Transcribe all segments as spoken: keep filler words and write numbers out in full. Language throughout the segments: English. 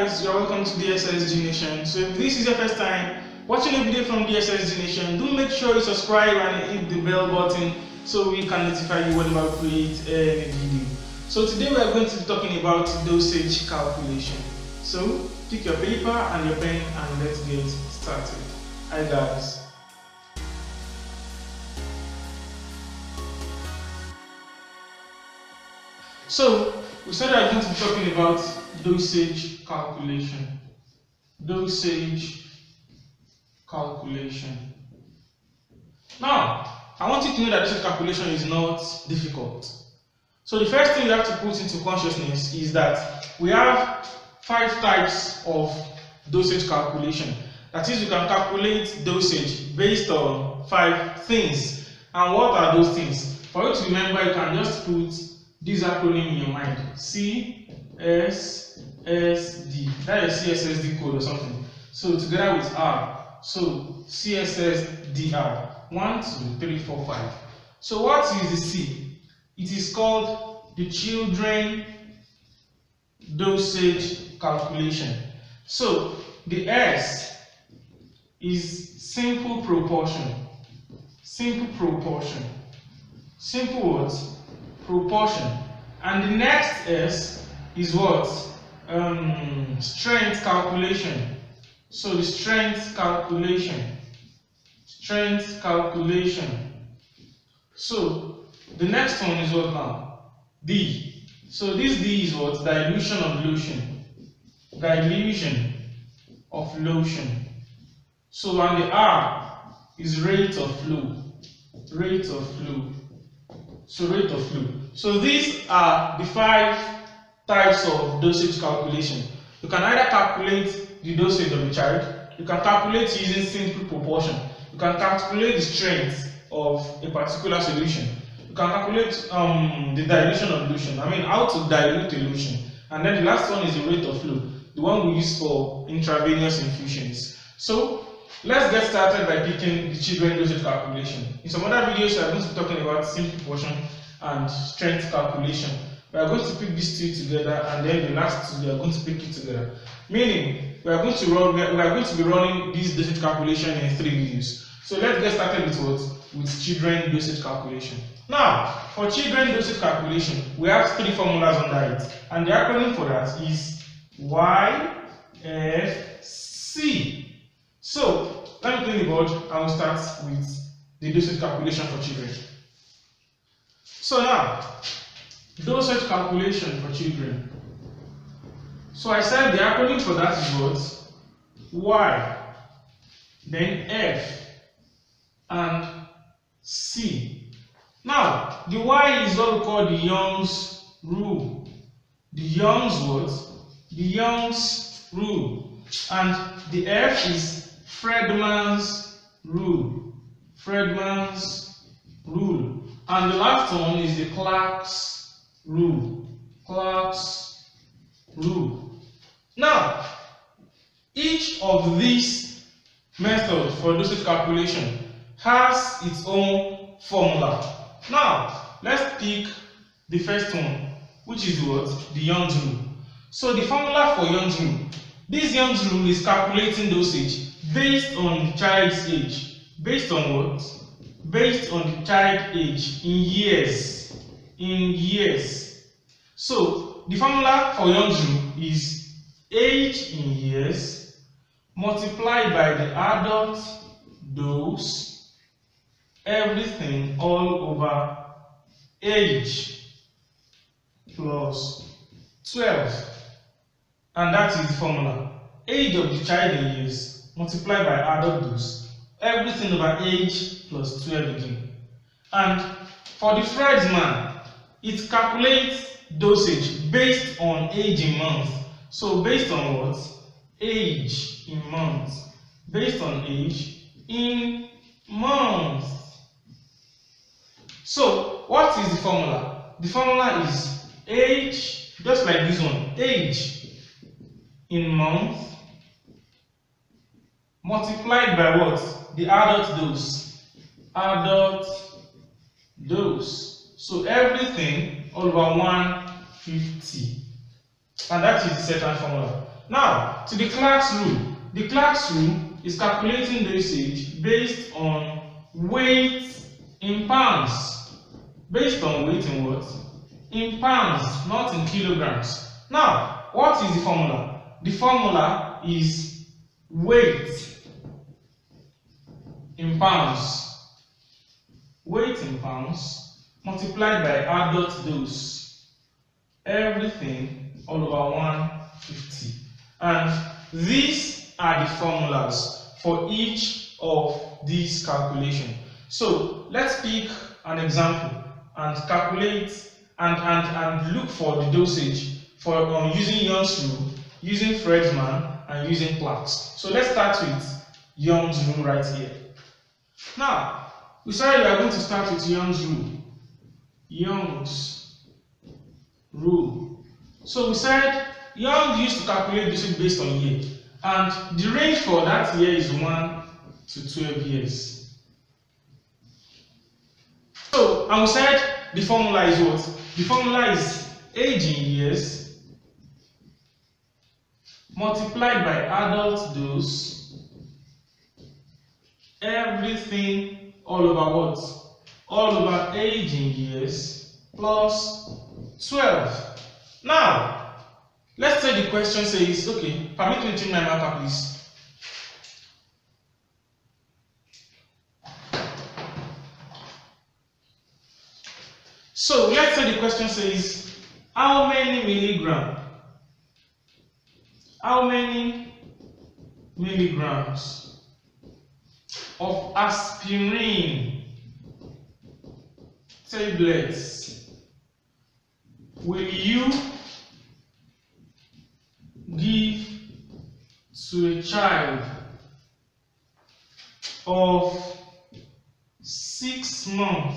guys, you're welcome to D S S G Nation. So if this is your first time watching a video from D S S G Nation, do make sure you subscribe and hit the bell button so we can notify you whenever we create a video. So today we are going to be talking about dosage calculation. So pick your paper and your pen and let's get started. Hi guys. So we said we are going to be talking about dosage calculation. Dosage calculation. Now, I want you to know that dosage calculation is not difficult. So the first thing you have to put into consciousness is that we have five types of dosage calculation. That is, you can calculate dosage based on five things. And what are those things? For you to remember, you can just put this acronym in your mind: C S S D. That is C S S D code or something. So together with R. So C S S D R. One, two, three, four, five. So what is the C? It is called the children dosage calculation. So the S is simple proportion. Simple proportion. Simple what? Proportion. And the next S is what? Um, strength calculation. So the strength calculation. Strength calculation. So the next one is what now? D. So this D is what? Dilution of lotion. Dilution of lotion. So and the R is rate of flow. Rate of flow. So rate of flow. So these are the five types of dosage calculation. You can either calculate the dosage of a child, you can calculate using simple proportion, you can calculate the strength of a particular solution, you can calculate um, the dilution of lotion, I mean how to dilute a lotion, and then the last one is the rate of flow, the one we use for intravenous infusions. So let's get started by picking the children dosage calculation. In some other videos, we are going to be talking about simple proportion and strength calculation. We are going to pick these two together, and then the last two we are going to pick it together. Meaning, we are going to run. We are going to be running this dosage calculation in three videos. So let's get started with what? With children dosage calculation. Now, for children dosage calculation, we have three formulas under it, and the acronym for that is Y F C. So let me clean the board and we'll start with the dosage calculation for children. So now, dosage calculation for children. So I said the acronym for that is what? Y, then F, and C. Now, the Y is what we call the Young's rule. The Young's what? The Young's rule. And the F is Fredman's rule. Fredman's rule. And the last one is the Clark's rule. Clark's rule. Now, each of these methods for dosage calculation has its own formula. Now, let's pick the first one, which is what? The Young's rule. So the formula for Young's rule. This Young's rule is calculating dosage based on the child's age. Based on what? Based on the child age in years. In years. So the formula for Young's rule is age in years multiplied by the adult dose, everything all over age plus twelve. And that is the formula. Age of the child in years multiplied by adult dose, everything over age plus twelve again. And for the Fredman, it calculates dosage based on age in months. So based on what? Age in months. Based on age in months. So what is the formula? The formula is age, just like this one, age in month multiplied by what? The adult dose. Adult dose. So everything all over one hundred fifty. And that is the second formula. Now, to the Clark's rule. The Clark's rule is calculating dosage based on weight in pounds. Based on weight in what? In pounds, not in kilograms. Now, what is the formula? The formula is weight in pounds. Weight in pounds multiplied by adult dose. Everything all over one hundred fifty. And these are the formulas for each of these calculations. So let's pick an example and calculate and, and, and look for the dosage for um, using Young's rule, using Fredman, and using Clark's. So let's start with Young's rule right here. Now, we said we are going to start with Young's rule. Young's rule. So we said Young used to calculate dosage based on year, and the range for that year is one to twelve years. So, and we said the formula is what? The formula is age in years multiplied by adult dose, everything all over what? All over age in years plus twelve. Now, let's say the question says, okay, permit me to change my marker, please. So let's say the question says, how many milligram? How many milligrams of aspirin tablets will you give to a child of six months,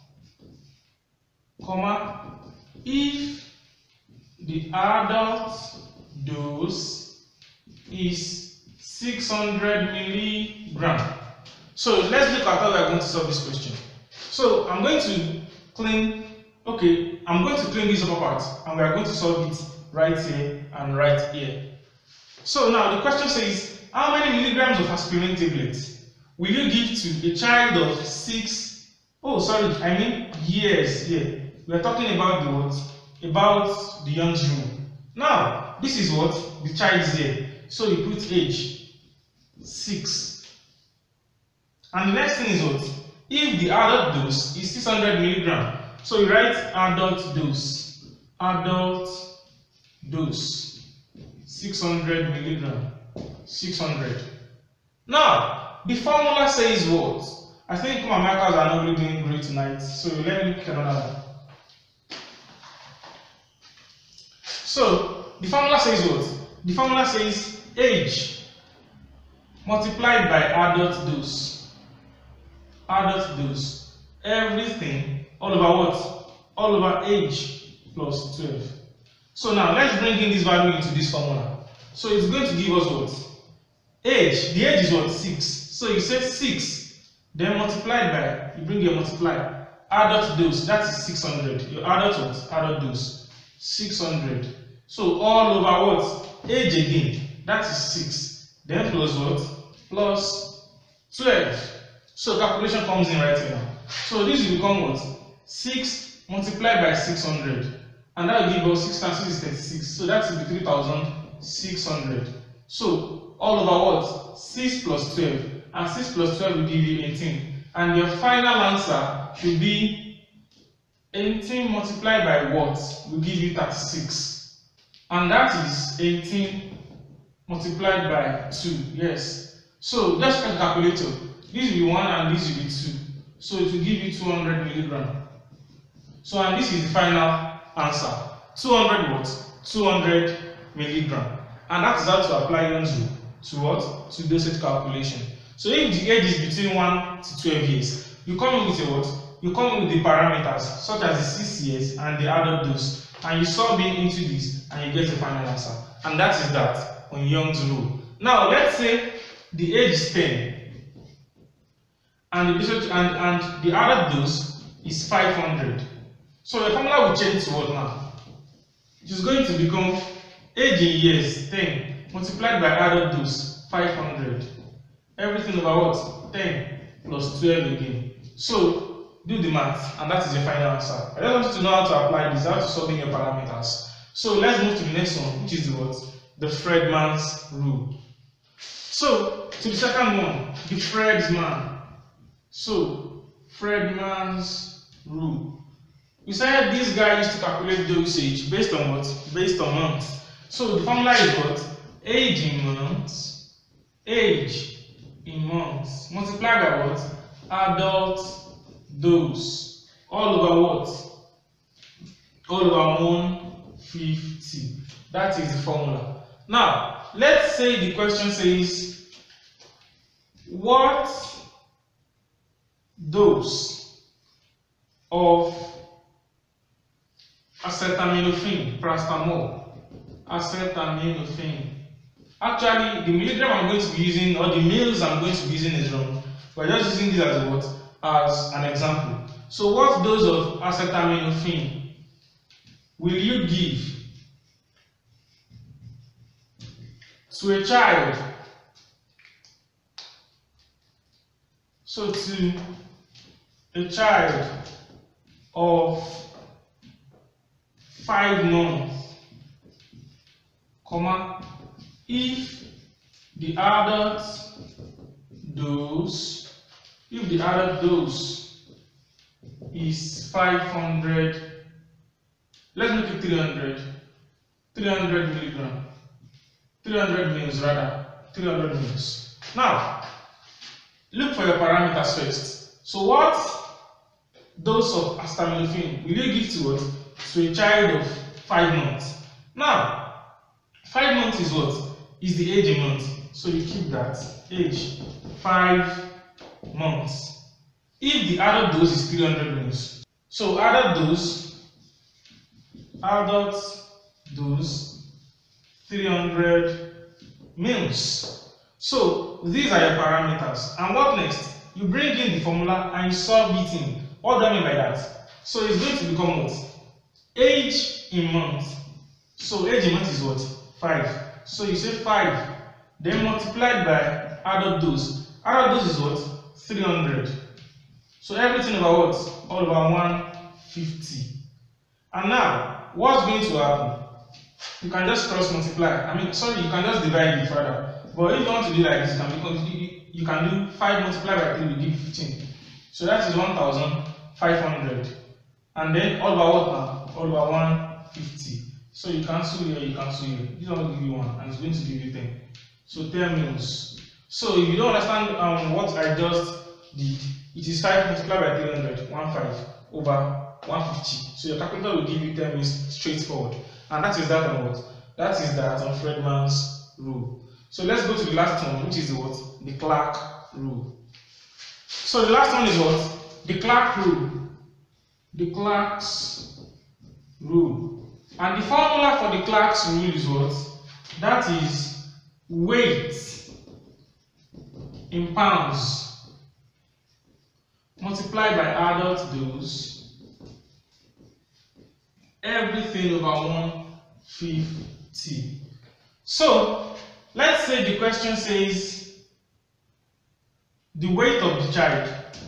comma, if the adult dose is six hundred milligram? So let's look at how we are going to solve this question. So I'm going to clean, okay, I'm going to clean this upper part, and we are going to solve it right here and right here. So now the question says, how many milligrams of aspirin tablets will you give to a child of six, oh sorry, I mean years here. We are talking about the what? About the Young's rule. Now, this is what? The child's here. So you put age, six. And the next thing is what? If the adult dose is six hundred milligram, so you write adult dose. Adult dose, six hundred milligram, six hundred. Now, the formula says what? I think my markers are not really doing great tonight, so let me pick another one. So, the formula says what? The formula says age multiplied by adult dose. Adult dose. Everything all over what? All over age plus twelve. So now let's bring in this value into this formula. So it's going to give us what? Age. The age is what? six. So you say six, then multiplied by, you bring your multiply. Adult dose, that is six hundred. Your adult what? Adult dose. six hundred. So all over what? Age again. That is six. Then plus what? Plus twelve. So calculation comes in right here now. So this will become what? six multiplied by six hundred. And that will give us six times six is thirty-six. So that will be three thousand six hundred. So all over what? six plus twelve. And six plus twelve will give you eighteen. And your final answer should be eighteen multiplied by what? Will give you thirty-six. And that is eighteen multiplied by two. Yes. So just check the calculator. This will be one and this will be two. So it will give you two hundred milligram. So and this is the final answer. two hundred what? two hundred milligram. And that is how to apply Young's rule to what? To dosage calculation. So if the age is between one to twelve years, you come in with a what? You come in with the parameters such as the six years and the adult dose, and you solve it into this and you get the final answer. And that is that on Young's rule. Now let's say the age is ten and the dosage and, and the adult dose is five hundred. So the formula will change to what now? It is going to become age in years ten multiplied by adult dose, five hundred. Everything over what? ten plus twelve again. So do the math, and that is your final answer. I just want you to know how to apply this, how to solve in your parameters. So let's move to the next one, which is the what? The Fredman's rule. So to the second one, the Fredman. So Fredman's rule. We said this guy used to calculate dosage based on what? Based on months. So the formula is what? Age in months, age in months, multiplied by what? Adult dose. All over what? All over one hundred fifty. That is the formula. Now, let's say the question says, what dose of acetaminophen, paracetamol, acetaminophen. Actually, the milligram I'm going to be using, or the mils I'm going to be using is wrong. We're just using this as what? As an example. So, what dose of acetaminophen will you give to a child? So, to a child of five months, comma, if the adult dose, if the adult dose is five hundred, let's make it three hundred, three hundred milligram, three hundred mils rather, three hundred mils. Now, look for your parameters first. So, what dose of acetaminophen will you give to what? To a child of five months. Now, five months is what? Is the age a month. So you keep that. Age five months. If the adult dose is three hundred mils. So adult dose, adult dose three hundred mils. So these are your parameters. And what next? You bring in the formula and you solve it in. What do I mean by that? So it's going to become what? Age in months. So age in months is what? five. So you say five, then multiplied by adult dose. Adult dose is what? three hundred. So everything over what? All over one hundred fifty. And now, what's going to happen? You can just cross multiply. I mean, sorry, you can just divide it further. But if you want to do like this, you can, because you, you can do five multiplied by three will give you fifteen. So that is one thousand five hundred. And then all over what now? All over one hundred fifty. So you cancel here, you cancel here. This one will give you one, and it's going to give you ten. So ten mils. So if you don't understand um, what I just did, it is five multiplied by three hundred, one hundred five over one hundred fifty. So your calculator will give you ten mils straightforward. And that is that on what? That is that on Fredman's rule. So let's go to the last one, which is the what? The Clark rule. So the last one is what? The Clark rule. The Clark's rule. And the formula for the Clark's rule is what? That is weight in pounds multiplied by adult dose, everything over one hundred fifty. So let's say the question says the weight of the child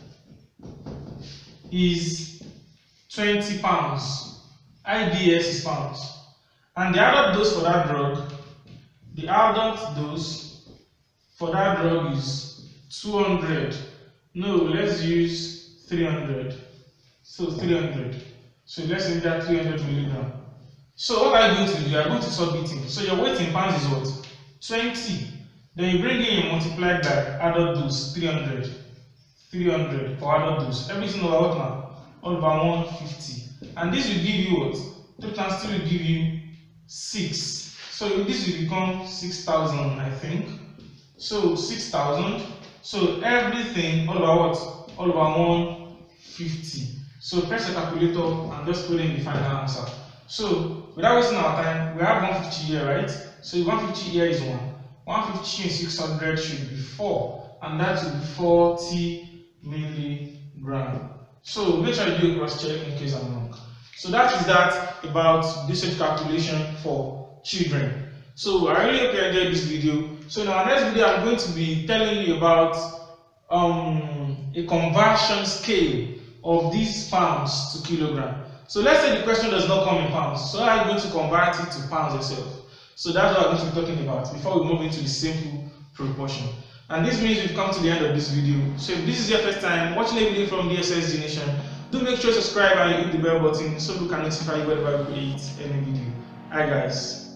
is twenty pounds. I D S is pounds. And the adult dose for that drug, the adult dose for that drug is two hundred. No, let's use three hundred. So three hundred. So let's say that three hundred milligram. So what are you going to do? You are going to sub it in. So your weight in pounds is what? twenty. Then you bring in and multiply by adult dose, three hundred. three hundred for adult dose. Everything over what now? All over one hundred fifty. And this will give you what? two times three will give you six. So this will become six thousand, I think. So six thousand. So everything all over what? All over one hundred fifty. So press the calculator and just put in the final answer. So without wasting our time, we have one hundred fifty here, right? So one hundred fifty here is one. one hundred fifty and six hundred should be four. And that will be forty milligram. So make sure you do a cross check in case I'm wrong. So that is that about dosage calculation for children. So I really hope you enjoyed this video. So in our next video, I'm going to be telling you about um, a conversion scale of these pounds to kilogram. So let's say the question does not come in pounds. So how are you going to convert it to pounds yourself? So that's what I'm going to be talking about before we move into the simple proportion. And this means we've come to the end of this video. So if this is your first time watching a video from D S S G Nation, do make sure to subscribe and hit the bell button so we can notify you whenever we create any video. Hi guys.